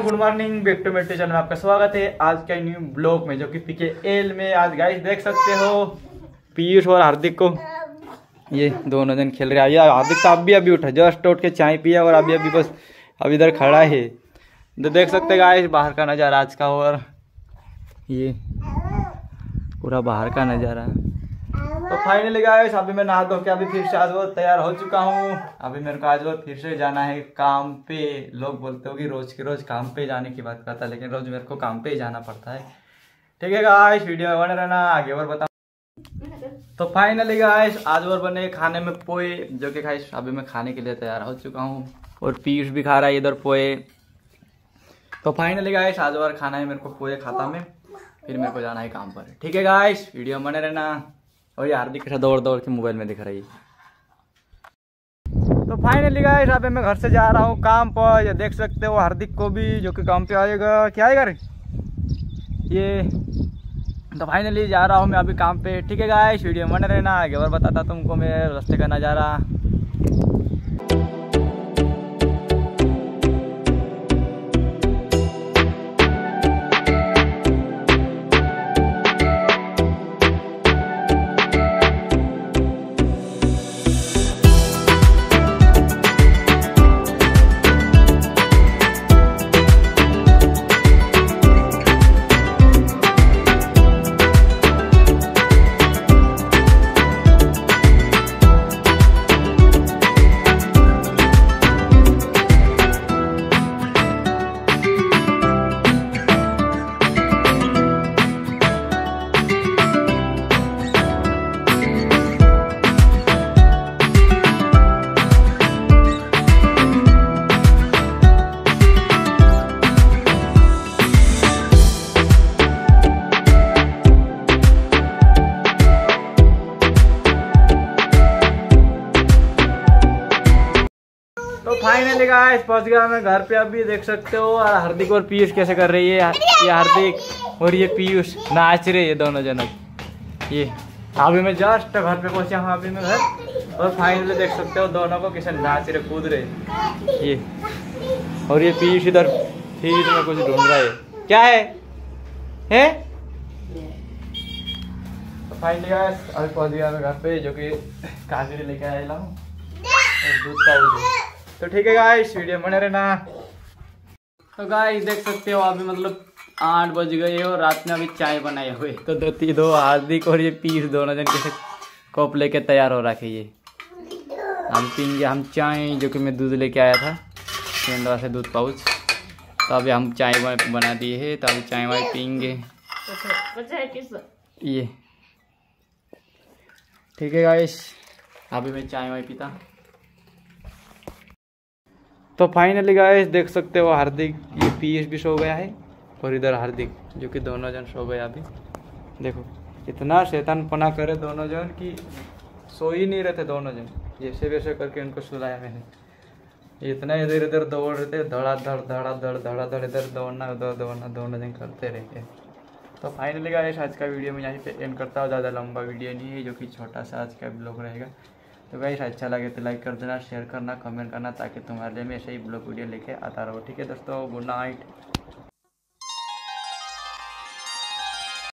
Good morning, back to मेरे channel में आपका स्वागत है आज के न्यू ब्लॉग में, जो कि पीके एल में। आज गाइस देख सकते हो पीयूष और हार्दिक को, ये दोनों जन खेल रहे हैं। हार्दिक तो अभी उठा, जस्ट उठ के चाय पिया और अभी बस अब इधर खड़ा है। तो देख सकते हैं गाइस बाहर का नज़ारा आज का, और ये पूरा बाहर का नज़ारा। तो फाइनली गाइस अभी मैं नहा धो के अभी फिर से आज वो तैयार हो चुका हूँ। अभी मेरे को आज वो फिर से जाना है काम पे। लोग बोलते हो कि रोज के रोज काम पे जाने की बात करता है, लेकिन रोज मेरे को काम पे ही जाना पड़ता है। ठीक है गाइस, वीडियो में बने रहना, आगे और बता। तो फाइनली गाइस आज और बने खाने में पोए, जो कि गाइस अभी मैं खाने के लिए तैयार हो चुका हूँ और पीयूष भी खा रहा है इधर पोए। तो फाइनली गाइस आज और खाना है मेरे को पोए खाता में, फिर मेरे को जाना है काम पर। ठीक है गाइस, वीडियो में बने रहना। और ये हार्दिक के साथ दौड़ दौड़ के मोबाइल में दिख रही है। तो फाइनली गाइस अभी मैं घर से जा रहा हूँ काम पर। ये देख सकते हो हार्दिक को भी, जो कि काम पे आएगा। क्या आएगा रे ये। तो फाइनली जा रहा हूँ मैं अभी काम पे। ठीक है गाइस, वीडियो में बने रहना, आगे और बताता तुमको मैं रास्ते का नज़ारा। तो फाइनली गाइस पहुंच गया मैं घर पे। अभी देख सकते हो और हार्दिक और पीयूष कैसे कर रही है। ये हार्दिक और ये पीयूष नाच रहे हैं दोनों जन। ये अभी मैं जस्ट घर पे पहुंचा हूँ अभी मैं घर, और फाइनली देख सकते हो दोनों को कैसे नाच रहे कूद रहे ये। और ये पीयूष इधर फ्रिज में कुछ ढूंढ रहा है। क्या है? तो फाइनली गाइस अभी पहुंच गया मैं घर पे, जो कि काजरी लेके आया हूँ और दूध का उधर। तो ठीक है गाइस, वीडियो बने रहना। तो गाइस देख सकते हो अभी मतलब 8 बज गए और रात में अभी चाय बनाए हुए। तो दो हार्दिक और ये पीयूष दोनों जन कैसे कप लेके तैयार हो रखे। ये हम पीएंगे हम चाय, जो कि मैं दूध लेके आया था केंद्रा से, दूध पाउच। तो अभी हम चाय बना दिए है, तो अभी चाय वाय पीएंगे ये। ठीक है गाइस, अभी मैं चाय वाय पीता। तो फाइनली गाइस देख सकते हो हार्दिक, ये पीयूष भी सो गया है और इधर हार्दिक, जो कि दोनों जन सो गए अभी। देखो इतना शैतानपना करे दोनों जन कि सो ही नहीं रहते दोनों जन। जैसे वैसे करके इनको सुलाया मैंने। इतना इधर इधर दौड़ रहे थे, धड़ाधड़ धड़ाधड़ इधर दौड़ना उधर दौड़ना, दोनों जन करते रहते। तो फाइनली गाइस आज का वीडियो मैं यहीं पे एंड करता हूँ। ज़्यादा लंबा वीडियो नहीं है, जो कि छोटा सा आज का ब्लॉग रहेगा। तो गाइस अच्छा लगे तो लाइक कर देना, शेयर करना, कमेंट करना, ताकि तुम्हारे लिए मैं ऐसे ही ब्लॉग वीडियो लेके आता रहूँ। ठीक है दोस्तों, गुड नाइट।